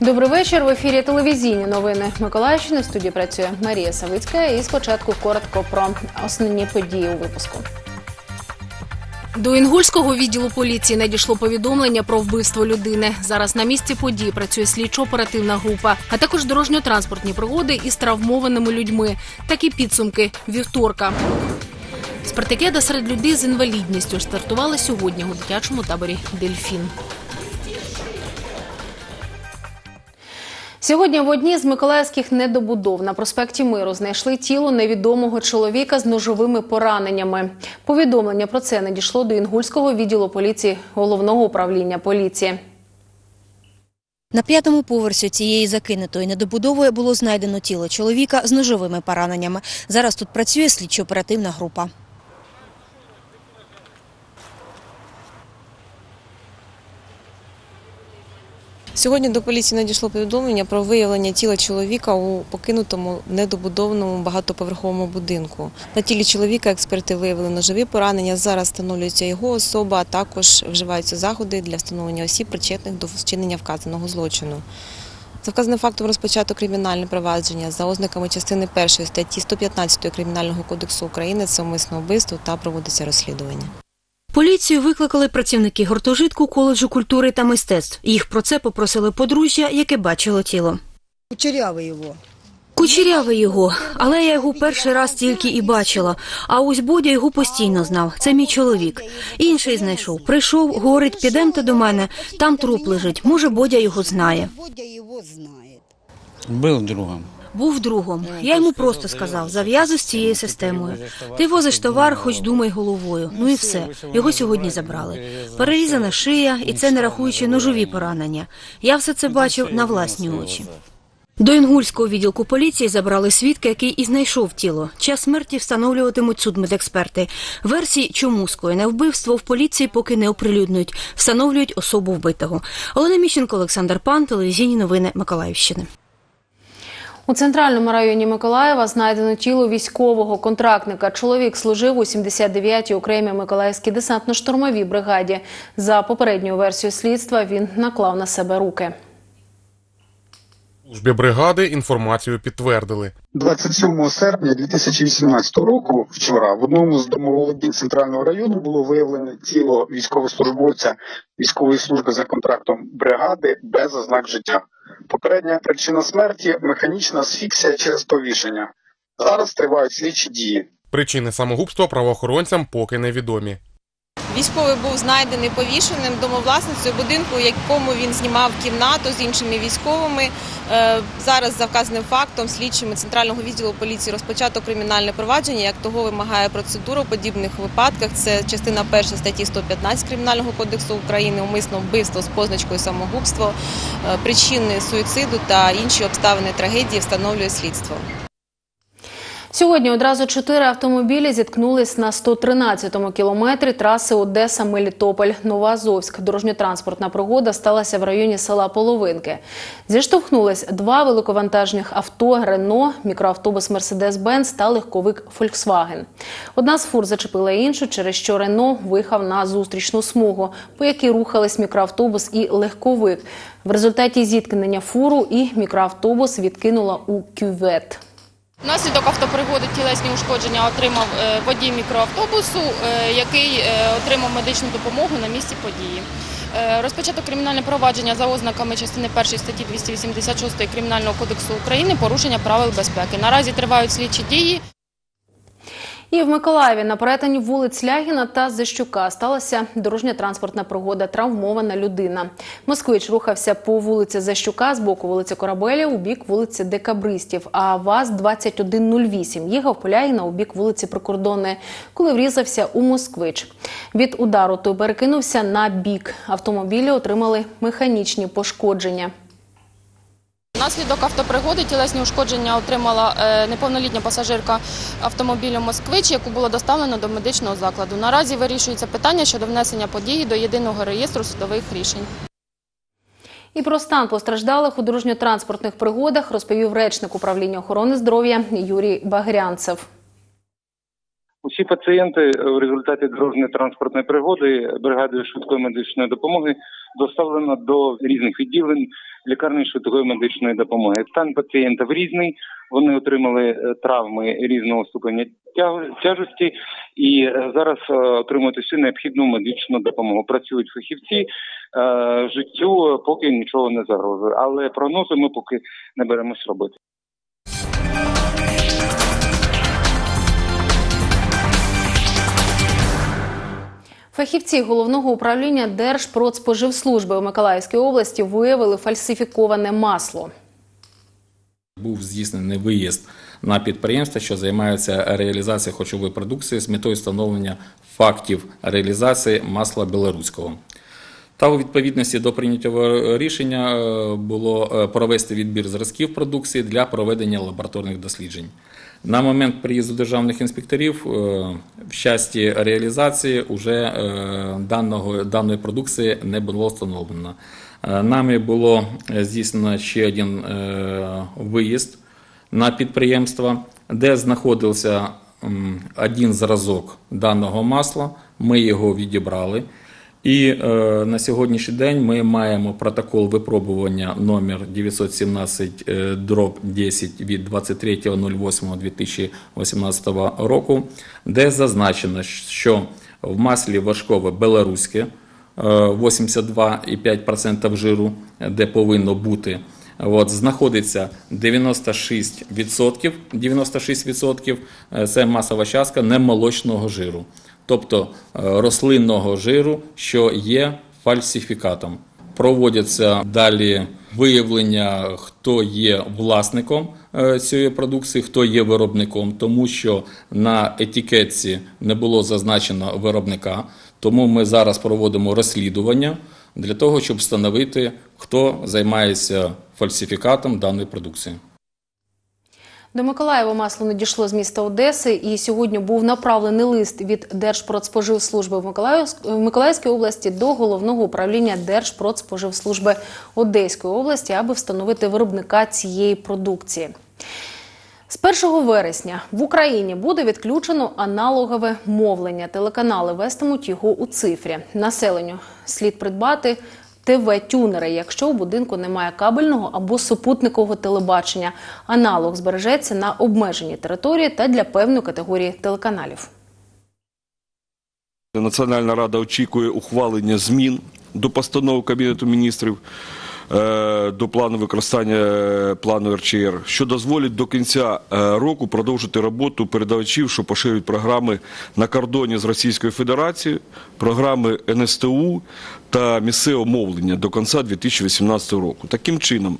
Добрий вечір. В ефірі телевізійні новини Миколаївщини. В студії працює Марія Савицька. І спочатку коротко про основні події у випуску. До Інгульського відділу поліції надійшло повідомлення про вбивство людини. Зараз на місці події працює слідчо-оперативна група, а також дорожньо-транспортні пригоди із травмованими людьми. Такі підсумки вівторка. Спартакіада серед людей з інвалідністю стартували сьогодні у дитячому таборі «Дельфін». Сьогодні в одній з миколаївських недобудов на проспекті Миру знайшли тіло невідомого чоловіка з ножовими пораненнями. Повідомлення про це надійшло до Інгульського відділу поліції Головного управління поліції. На 5-му поверсі цієї закинутої недобудови було знайдено тіло чоловіка з ножовими пораненнями. Зараз тут працює слідчо-оперативна група. Сьогодні до поліції надійшло повідомлення про виявлення тіла чоловіка у покинутому недобудованому багатоповерховому будинку. На тілі чоловіка експерти виявили ножові поранення. Зараз встановлюється його особа, а також вживаються заходи для встановлення осіб, причетних до вчинення вказаного злочину. За вказаним фактом розпочато кримінальне провадження за ознаками частини 1 статті 115 Кримінального кодексу України – це умисне вбивство та проводиться розслідування. Поліцію викликали працівники гуртожитку коледжу культури та мистецтв. Їх про це попросили подружжя, яке бачило тіло. Кучерявий його, але я його перший раз тільки і бачила. А ось Бодя його постійно знав. Це мій чоловік. Інший знайшов. Прийшов, говорить, підемте до мене, там труп лежить. Може, Бодя його знає. Був другом. Був другом. Я йому просто сказав, зав'язуй з цією системою. Ти возиш товар, хоч думай головою. Ну і все. Його сьогодні забрали. Перерізана шия, і це не рахуючи ножові поранення. Я все це бачив на власні очі. До Інгульського відділку поліції забрали свідка, який і знайшов тіло. Час смерті встановлюватимуть судмедексперти. Версії, чому скоєне вбивство, в поліції поки не оприлюднюють. Встановлюють особу вбитого. Олена Міщенко, Олександр Пан, телевізійні новини Миколаївщини. У центральному районі Миколаєва знайдено тіло військового контрактника. Чоловік служив у 79-й окремій Миколаївській десантно-штурмовій бригаді. За попередньою версією слідства він наклав на себе руки. У службі бригади інформацію підтвердили. 27 серпня 2018 року, вчора, в одному з домоволодінь центрального району було виявлено тіло військовослужбовця військової служби за контрактом бригади без ознак життя. Попередня причина смерті – механічна асфіксія через повішення. Зараз тривають слідчі дії. Причини самогубства правоохоронцям поки невідомі. Військовий був знайдений повішеним домовласницею будинку, в якому він знімав кімнату з іншими військовими. Зараз за вказаним фактом слідчими Центрального відділу поліції розпочато кримінальне провадження, як того вимагає процедура у подібних випадках. Це частина 1 статті 115 Кримінального кодексу України, умисне вбивство з позначкою самогубство, причини суїциду та інші обставини трагедії встановлює слідство. Сьогодні одразу 4 автомобілі зіткнулись на 113-му кілометрі траси Одеса-Мелітополь, Новоазовськ. Дорожньо-транспортна пригода сталася в районі села Половинки. Зіштовхнулись 2 великовантажних авто «Рено», мікроавтобус «Мерседес-Бенц» та легковик «Фольксваген». Одна з фур зачепила іншу, через що «Рено» виїхав на зустрічну смугу, по якій рухались мікроавтобус і легковик. В результаті зіткнення фуру і мікроавтобус відкинула у кювет. Внаслідок автопригоди тілесні ушкодження отримав водій мікроавтобусу, який отримав медичну допомогу на місці події. Розпочато кримінальне провадження за ознаками частини 1 статті 286 Кримінального кодексу України «Порушення правил безпеки». Наразі тривають слідчі дії. І в Миколаєві на перетині вулиць Лягіна та Зещука сталася дорожньо-транспортна пригода, травмована людина. Москвич рухався по вулиці Зещука з боку вулиці Корабеля у бік вулиці Декабристів, а ВАЗ-2108 їхав по Лягіна у бік вулиці Прикордонної, коли врізався у Москвич. Від удару той перекинувся на бік. Автомобілі отримали механічні пошкодження. Внаслідок автопригоди тілесні ушкодження отримала неповнолітня пасажирка автомобілю «Москвич», яку було доставлено до медичного закладу. Наразі вирішується питання щодо внесення події до єдиного реєстру судових рішень. І про стан постраждалих у дорожньо-транспортних пригодах розповів речник управління охорони здоров'я Юрій Багрянцев. У Всі пацієнти в результаті дорожньо-транспортної пригоди бригадою швидкої медичної допомоги доставлено до різних відділень лікарні швидкої медичної допомоги. Стан пацієнтів різний, вони отримали травми різного ступеня тяжкості і зараз отримують усю необхідну медичну допомогу. Працюють фахівці, життю поки нічого не загрожує, але прогнози ми поки не беремось робити. Фахівці Головного управління Держпродспоживслужби у Миколаївській області виявили фальсифіковане масло. Був здійснений виїзд на підприємства, що займаються реалізацією харчової продукції з метою встановлення фактів реалізації масла білоруського. Та у відповідності до прийнятого рішення було провести відбір зразків продукції для проведення лабораторних досліджень. На момент приїзду державних інспекторів в часті реалізації вже даної продукції не було встановлено. Нами було здійснено ще один виїзд на підприємство, де знаходився один зразок даного масла, ми його відібрали. І на сьогоднішній день ми маємо протокол випробування номер 917/10 від 23.08.2018 року, де зазначено, що в маслі вершкове білоруське 82,5% жиру, де повинно бути, знаходиться 96%, 96% це масова частка немолочного жиру. Тобто рослинного жиру, що є фальсифікатом. Проводяться далі виявлення, хто є власником цієї продукції, хто є виробником, тому що на етикетці не було зазначено виробника. Тому ми зараз проводимо розслідування для того, щоб встановити, хто займається фальсифікатом даної продукції. До Миколаєва масло надійшло з міста Одеси, і сьогодні був направлений лист від Держпродспоживслужби в Миколаївській області до Головного управління Держпродспоживслужби Одеської області, аби встановити виробника цієї продукції. З 1 вересня в Україні буде відключено аналогове мовлення. Телеканали вестимуть його у цифрі. Населенню слід придбати ТВ-тюнери, якщо у будинку немає кабельного або супутникового телебачення. Аналог збережеться на обмеженій території та для певної категорії телеканалів. Національна рада очікує ухвалення змін до постанови Кабінету міністрів до плану використання плану РЧР, що дозволить до кінця року продовжити роботу передавачів, що поширюють програми на кордоні з Російською Федерацією, програми НСТУ та місцевого мовлення до кінця 2018 року. Таким чином,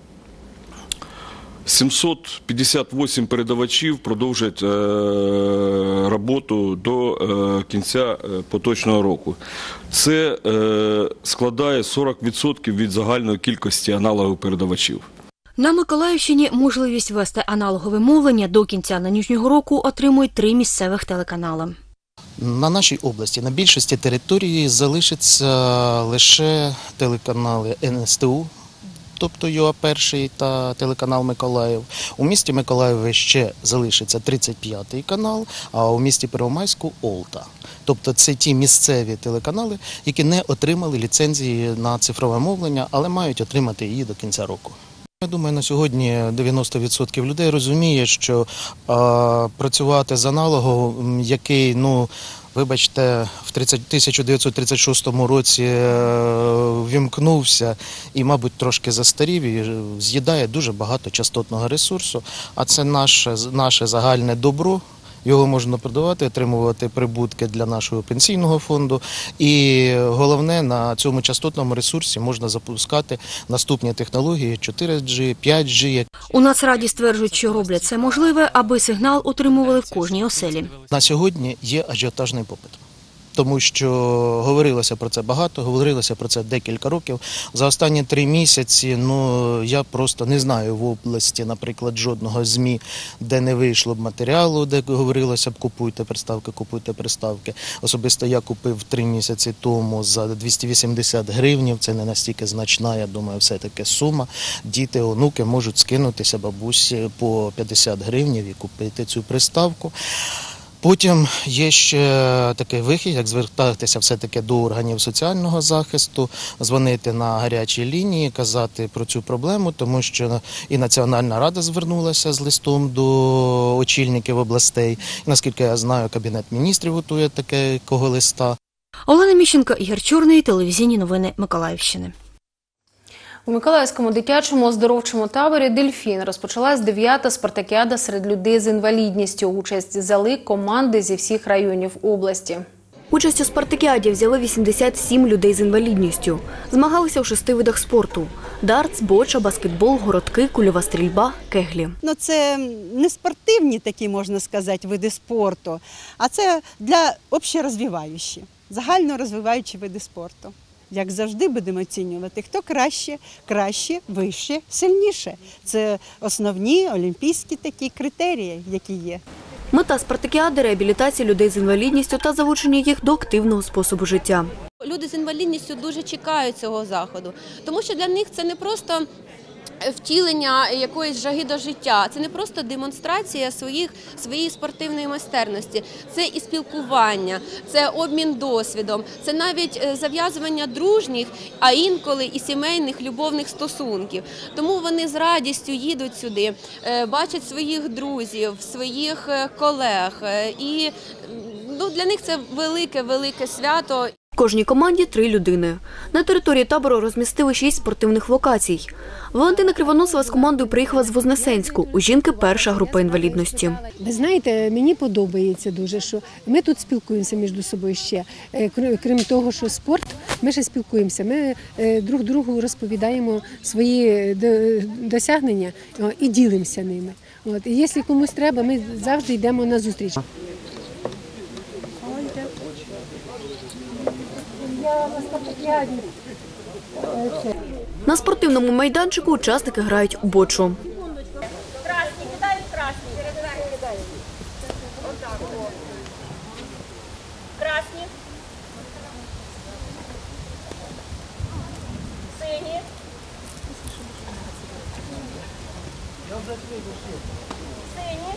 758 передавачів продовжать роботу до кінця поточного року. Це складає 40% від загальної кількості аналогових передавачів. На Миколаївщині можливість вести аналогове мовлення до кінця нинішнього року отримують 3 місцевих телеканали. На нашій області на більшості території залишаться лише телеканали НСТУ, тобто ЮА-1 та телеканал Миколаїв. У місті Миколаєві ще залишиться 35-й канал, а у місті Первомайську – Олта. Тобто це ті місцеві телеканали, які не отримали ліцензії на цифрове мовлення, але мають отримати її до кінця року. Я думаю, на сьогодні 90% людей розуміє, що працювати з аналогом, який, вибачте, в 1936 році вімкнувся і, мабуть, трошки застарів і з'їдає дуже багато частотного ресурсу, а це наше загальне добро. Його можна продавати, отримувати прибутки для нашого пенсійного фонду. І головне, на цьому частотному ресурсі можна запускати наступні технології 4G, 5G. У Нацраді стверджують, що роблять це можливе, аби сигнал отримували в кожній оселі. На сьогодні є ажіотажний попит. Тому що говорилося про це багато, говорилося про це декілька років. За останні 3 місяці, я просто не знаю в області, наприклад, жодного ЗМІ, де не вийшло б матеріалу, де говорилося б купуйте приставки. Особисто я купив 3 місяці тому за 280 гривнів, це не настільки значна, я думаю, все-таки сума. Діти, онуки можуть скинутися бабусі по 50 гривнів і купити цю приставку. Потім є ще такий вихід, як звертатися все-таки до органів соціального захисту, дзвонити на гарячі лінії, казати про цю проблему, тому що і Національна рада звернулася з листом до очільників областей. І, наскільки я знаю, Кабінет міністрів готує такого листа. Олена Міщенко, Ігор Чорний, телевізійні новини Миколаївщини. У Миколаївському дитячому оздоровчому таборі «Дельфін» розпочалась 9-та спартакіада серед людей з інвалідністю. Участь взяли команди зі всіх районів області. Участь у спартакіаді взяли 87 людей з інвалідністю. Змагалися у 6 видах спорту – дартс, боча, баскетбол, городки, кульова стрільба, кеглі. Це не спортивні такі, можна сказати, види спорту, а це для общерозвиваючі, загальнорозвиваючі види спорту. Як завжди будемо оцінювати, хто краще, вище, сильніше. Це основні олімпійські такі критерії, які є. Мета спартакіади – реабілітація людей з інвалідністю та залучення їх до активного способу життя. Люди з інвалідністю дуже чекають цього заходу, тому що для них це не просто втілення якоїсь жаги до життя, це не просто демонстрація своєї спортивної майстерності, це і спілкування, це обмін досвідом, це навіть зав'язування дружніх, а інколи і сімейних любовних стосунків. Тому вони з радістю їдуть сюди, бачать своїх друзів, своїх колег, і для них це велике свято. В кожній команді 3 людини. На території табору розмістили 6 спортивних локацій. Валентина Кривоносова з командою приїхала з Вознесенську. У жінки перша група інвалідності. Ви знаєте, мені подобається дуже, що ми тут спілкуємося між собою ще. Крім того, що спорт, ми ще спілкуємося. Ми друг другу розповідаємо свої досягнення і ділимося ними. І якщо комусь треба, ми завжди йдемо на зустріч. На спортивному майданчику учасники грають у бочу. Красні, кидають красні. Красні. Сині. Сині.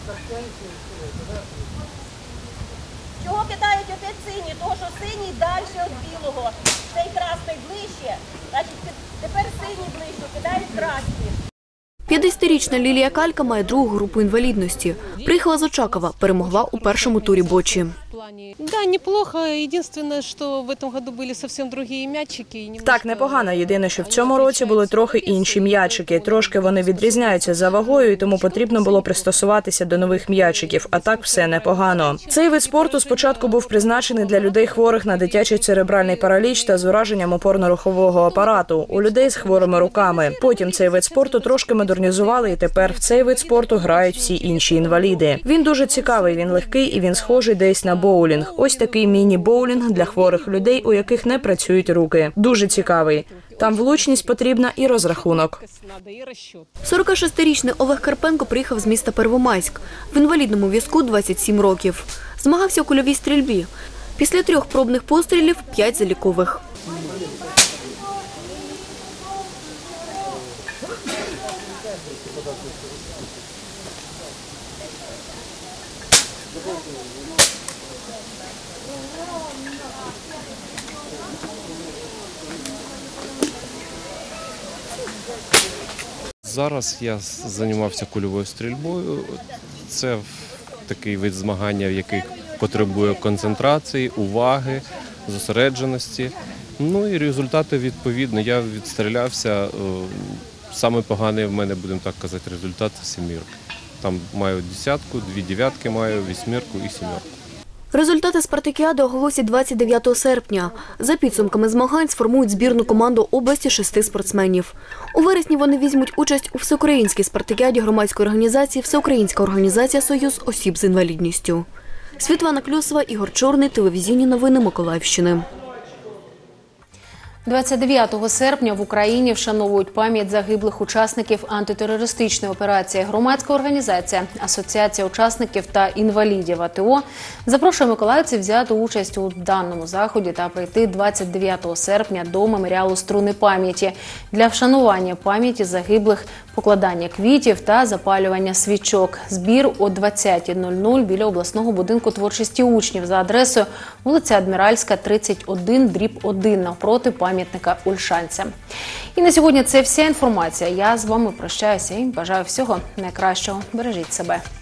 Чого кидають опять сині? Тому що синій далі від білого. Цей красний ближче, значить тепер синій ближче, кидають красні. 50-річна Лілія Калька має другу групу інвалідності. Приїхала з Очакова, перемогла у першому турі бочі. Да, неплохо. Єдине, що в цьому році були зовсім інші м'ячики. Так, непогано. Єдине, що в цьому році були трохи інші м'ячики. Трошки вони відрізняються за вагою, і тому потрібно було пристосуватися до нових м'ячиків. А так все непогано. Цей вид спорту спочатку був призначений для людей хворих на дитячий церебральний параліч та з ураженням опорно-рухового апарату, у людей з хворими руками. Потім цей вид спорту трошки модернізували, і тепер в цей вид спорту грають всі інші інваліди. Він дуже цікавий, він легкий і він схожий десь на боулінг. Ось такий міні-боулінг для хворих людей, у яких не працюють руки. Дуже цікавий. Там влучність потрібна і розрахунок. 46-річний Олег Карпенко приїхав з міста Первомайськ. В інвалідному візку 27 років. Змагався у кульовій стрільбі. Після 3 пробних пострілів – 5 залікових. Зараз я займався кульовою стрільбою. Це такий вид змагання, який потребує концентрації, уваги, зосередженості. І результати відповідно. Я відстрілявся. Саме поганий в мене, будемо так казати, результат – 7. Там маю 10, 2 дев'ятки маю, 8 і 7. Результати спартакіади оголосять 29 серпня. За підсумками змагань сформують збірну команду області 6 спортсменів. У вересні вони візьмуть участь у всеукраїнській спартакіаді громадської організації «Всеукраїнська організація Союз осіб з інвалідністю». Світлана Клюсова, Ігор Чорний, телевізійні новини Миколаївщини. 29 серпня в Україні вшановують пам'ять загиблих учасників антитерористичної операції. Громадська організація «Асоціація учасників та інвалідів АТО» запрошує миколаївців взяти участь у даному заході та прийти 29 серпня до меморіалу «Струни пам'яті» для вшанування пам'яті загиблих, покладання квітів та запалювання свічок. Збір о 20:00 біля обласного будинку творчості учнів за адресою вулиця Адміральська, 31/1 навпроти пам'ятника Ольшанцям. І на сьогодні це вся інформація. Я з вами прощаюся і бажаю всього найкращого. Бережіть себе.